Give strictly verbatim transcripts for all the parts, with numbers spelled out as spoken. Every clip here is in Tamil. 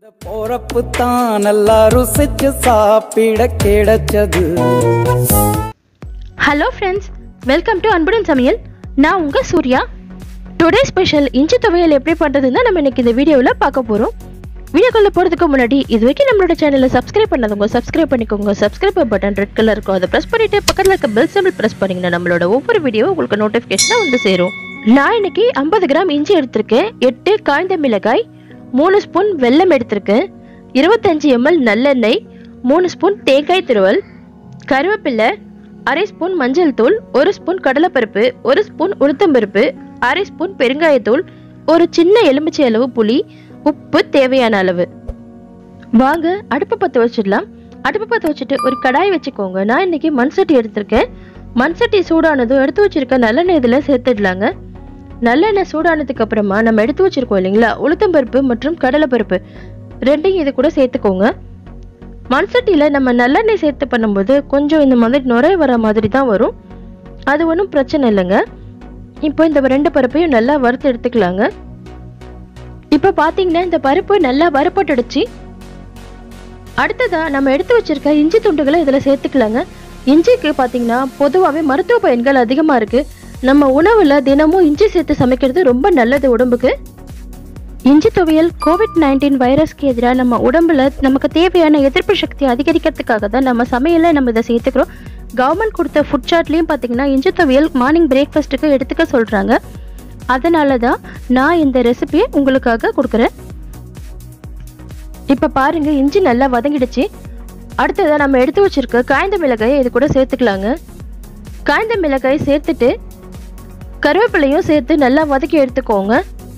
போறப்பு தான் நல்லா ருசிச்சு சாப்பிட கிடைச்சது. ஹலோ ஃப்ரெண்ட்ஸ், வெல்கம் டு அன்புடன் சமையல். நான் உங்கள் சூர்யா. டுடே ஸ்பெஷல் இஞ்சி துவையல் எப்படி பண்ணுறதுன்னு நம்ம இன்னைக்கு இந்த வீடியோவில் பார்க்க போகிறோம். வீடியோக்குள்ளே போகிறதுக்கு முன்னாடி இது வரைக்கும் நம்மளோட சேனலை சப்ஸ்கிரைப் பண்ணாதவங்க சப்ஸ்கிரைப் பண்ணிக்கோங்க. சப்ஸ்கிரைப் பட்டன் ரெட் கலர் இருக்கும், அதை ப்ரெஸ் பண்ணிவிட்டு பக்கத்தில் இருக்க பெல் சிம்பிள் ப்ரெஸ் பண்ணிங்கன்னா நம்மளோட ஒவ்வொரு வீடியோவும் உங்களுக்கு நோட்டிஃபிகேஷனாக வந்து சேரும். நான் இன்னைக்கு ஐம்பது கிராம் இஞ்சி எடுத்திருக்கேன், எட்டு காய்ந்த மிளகாய், மூணு ஸ்பூன் வெல்லம் எடுத்திருக்கேன், இருபத்தஞ்சு எம்எல் நல்லெண்ணெய், மூணு ஸ்பூன் தேங்காய் துருவல், கருவேப்பிலை, அரை ஸ்பூன் மஞ்சள் தூள், ஒரு ஸ்பூன் கடலைப்பருப்பு, ஒரு ஸ்பூன் உளுத்தம்பருப்பு, அரை ஸ்பூன் பெருங்காயத்தூள், ஒரு சின்ன எலுமிச்சை அளவு புளி, உப்பு தேவையான அளவு. வாங்க அடுப்பு பற்ற வச்சிடலாம். அடுப்பு பற்ற வச்சுட்டு ஒரு கடாய் வச்சுக்கோங்க. நான் இன்னைக்கு மண் சட்டி எடுத்திருக்கேன். மண் சட்டி சூடானதும் எடுத்து வச்சிருக்க நல்லெண்ணெய் இதில் சேர்த்துடலாங்க. நல்லெண்ணெய் சூடானதுக்கு அப்புறமா நம்ம எடுத்து வச்சிருக்கோம் இல்லைங்களா, உளுத்தம்பருப்பு மற்றும் கடலைப்பருப்பு ரெண்டையும் இது கூட சேர்த்துக்கோங்க. மண் சட்டியில் நம்ம நல்லெண்ணெய் சேர்த்து பண்ணும்போது கொஞ்சம் இந்த மாதிரி நுரை வர மாதிரி தான் வரும், அது ஒன்றும் பிரச்சனை இல்லைங்க. இப்போ இந்த ரெண்டு பருப்பையும் நல்லா வறுத்து எடுத்துக்கலாங்க. இப்போ பார்த்தீங்கன்னா இந்த பருப்பு நல்லா வறுப்பட்டுடுச்சு. அடுத்ததாக நம்ம எடுத்து வச்சிருக்க இஞ்சி துண்டுகளை இதில் சேர்த்துக்கலாங்க. இஞ்சிக்கு பார்த்தீங்கன்னா பொதுவாகவே மருத்துவ பயன்கள் அதிகமாக இருக்குது. நம்ம உணவில் தினமும் இஞ்சி சேர்த்து சமைக்கிறது ரொம்ப நல்லது உடம்புக்கு. இஞ்சி துவையல் கோவிட் நைன்டீன் வைரஸ்க்கு எதிராக நம்ம உடம்புல நமக்கு தேவையான எதிர்ப்பு சக்தி அதிகரிக்கிறதுக்காக தான் நம்ம சமையலை நம்ம இதை சேர்த்துக்கிறோம். கவர்மெண்ட் கொடுத்த ஃபுட் சார்ட்லேயும் பார்த்தீங்கன்னா இஞ்சி துவையல் மார்னிங் பிரேக்ஃபாஸ்ட்டுக்கு எடுத்துக்க சொல்கிறாங்க. அதனால தான் நான் இந்த ரெசிபியை உங்களுக்காக கொடுக்குறேன். இப்போ பாருங்கள், இஞ்சி நல்லா வதங்கிடுச்சு. அடுத்ததாக நம்ம எடுத்து வச்சிருக்க காய்ந்த மிளகாயை இது கூட சேர்த்துக்கலாங்க. காய்ந்த மிளகாய் சேர்த்துட்டு கருவேப்பிலையும் சேர்த்து நல்லா வதக்கி எடுத்துக்கோங்க.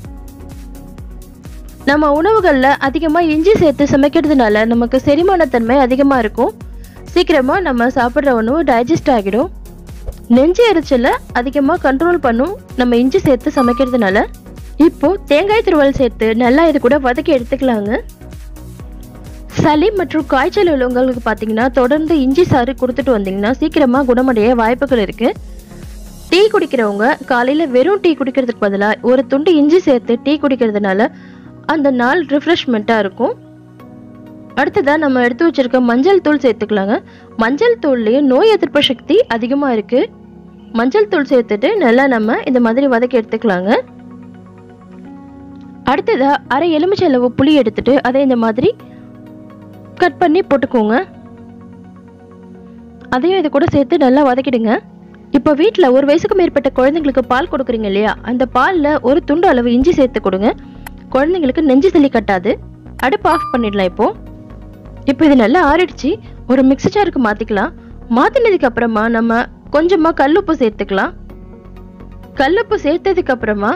நம்ம உணவுகளில் அதிகமாக இஞ்சி சேர்த்து சமைக்கிறதுனால நமக்கு செரிமானத்தன்மை அதிகமாக இருக்கும். சீக்கிரமாக நம்ம சாப்பிட்ற உணவு டைஜஸ்ட் ஆகிடும். நெஞ்சு எரிச்சலை அதிகமாக கண்ட்ரோல் பண்ணும் நம்ம இஞ்சி சேர்த்து சமைக்கிறதுனால. இப்போது தேங்காய் துருவல் சேர்த்து நல்லா இது கூட வதக்கி எடுத்துக்கலாங்க. சளி மற்றும் காய்ச்சல் உள்ளவங்களுக்கு பார்த்தீங்கன்னா தொடர்ந்து இஞ்சி சாறு கொடுத்துட்டு வந்தீங்கன்னா சீக்கிரமாக குணமடைய வாய்ப்புகள் இருக்குது. டீ குடிக்கிறவங்க காலையில் வெறும் டீ குடிக்கிறதுக்கு பதிலாக ஒரு துண்டு இஞ்சி சேர்த்து டீ குடிக்கிறதுனால அந்த நாள் ரிஃப்ரெஷ்மெண்ட்டாக இருக்கும். அடுத்ததாக நம்ம எடுத்து வச்சிருக்க மஞ்சள் தூள் சேர்த்துக்கலாங்க. மஞ்சள் தூள்லேயே நோய் எதிர்ப்பு சக்தி அதிகமாக இருக்குது. மஞ்சள் தூள் சேர்த்துட்டு நல்லா நம்ம இந்த மாதிரி வதக்கி எடுத்துக்கலாங்க. அடுத்ததாக அரை எலுமிச்சை அளவு புளி எடுத்துட்டு அதை இந்த மாதிரி கட் பண்ணி போட்டுக்கோங்க. அதையும் இது கூட சேர்த்து நல்லா வதக்கிடுங்க. இப்போ வீட்டில் ஒரு வயசுக்கு மேற்பட்ட குழந்தைங்களுக்கு பால் கொடுக்குறீங்க இல்லையா, அந்த பாலில் ஒரு துண்டு அளவு இஞ்சி சேர்த்து கொடுங்க. குழந்தைங்களுக்கு நெஞ்சு சளி கட்டாது. அடுப்பு ஆஃப் பண்ணிடலாம். இப்போ இப்போ இது நல்லா ஆறிடுச்சு. ஒரு மிக்ஸி ஜாருக்கு மாற்றிக்கலாம். மாற்றினதுக்கு அப்புறமா நம்ம கொஞ்சமாக கல்லுப்பு சேர்த்துக்கலாம். கல்லுப்பு சேர்த்ததுக்கு அப்புறமா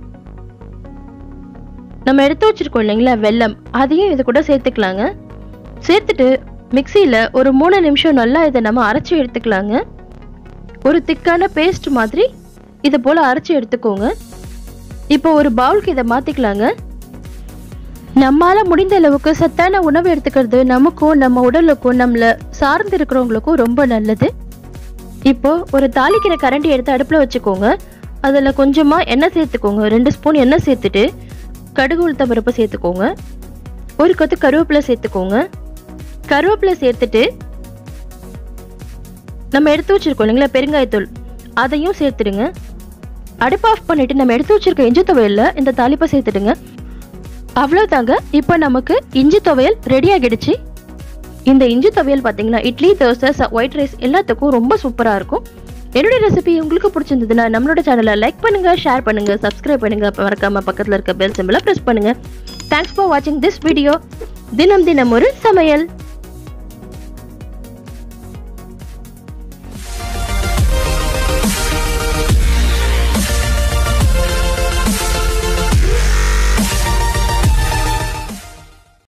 நம்ம எடுத்து வச்சிருக்கோம் இல்லைங்களா வெல்லம், அதையும் இது கூட சேர்த்துக்கலாங்க. சேர்த்துட்டு மிக்சியில் ஒரு மூணு நிமிஷம் நல்லா இதை நம்ம அரைச்சி எடுத்துக்கலாங்க. ஒரு திக்கான பேஸ்ட் மாதிரி இதை போல் அரைச்சி எடுத்துக்கோங்க. இப்போ ஒரு பவுலுக்கு இதை மாற்றிக்கலாங்க. நம்மளால் முடிந்த அளவுக்கு சத்தான உணவு எடுத்துக்கிறது நமக்கும் நம்ம உடலுக்கும் நம்மளை சார்ந்து இருக்கிறவங்களுக்கும் ரொம்ப நல்லது. இப்போ ஒரு தாளிக்கிற கரண்டி எடுத்து அடுப்பில் வச்சுக்கோங்க. அதில் கொஞ்சமாக எண்ணெய் சேர்த்துக்கோங்க. ரெண்டு ஸ்பூன் எண்ணெய் சேர்த்துட்டு கடுகு உளுத்தம் பருப்பு சேர்த்துக்கோங்க. ஒரு கொத்து கருவேப்பிலை சேர்த்துக்கோங்க. கருவேப்பிலை சேர்த்துட்டு நம்ம எடுத்து வச்சிருக்கோம் இல்லைங்களா பெருங்காயத்தூள், அதையும் சேர்த்துடுங்க. அடுப்பு ஆஃப் பண்ணிட்டு நம்ம எடுத்து வச்சிருக்க இஞ்சி துவையலில் இந்த தாளிப்பை சேர்த்துடுங்க. அவ்வளோதாங்க. இப்போ நமக்கு இஞ்சி துவையல் ரெடி ஆகிடுச்சு. இந்த இஞ்சி துவையல் பார்த்தீங்கன்னா இட்லி, தோசை, ஒயிட் ரைஸ் எல்லாத்துக்கும் ரொம்ப சூப்பராக இருக்கும். என்னுடைய ரெசிபி உங்களுக்கு பிடிச்சிருந்ததுன்னா நம்மளோட சேனலை லைக் பண்ணுங்க, ஷேர் பண்ணுங்க, சப்ஸ்கிரைப் பண்ணுங்க. மறக்காம பக்கத்தில் இருக்க பெல் சிம்பிளை ப்ரெஸ் பண்ணுங்க. தேங்க்ஸ் ஃபார் வாட்சிங் திஸ் வீடியோ. தினம் தினம் ஒரு சமையல்.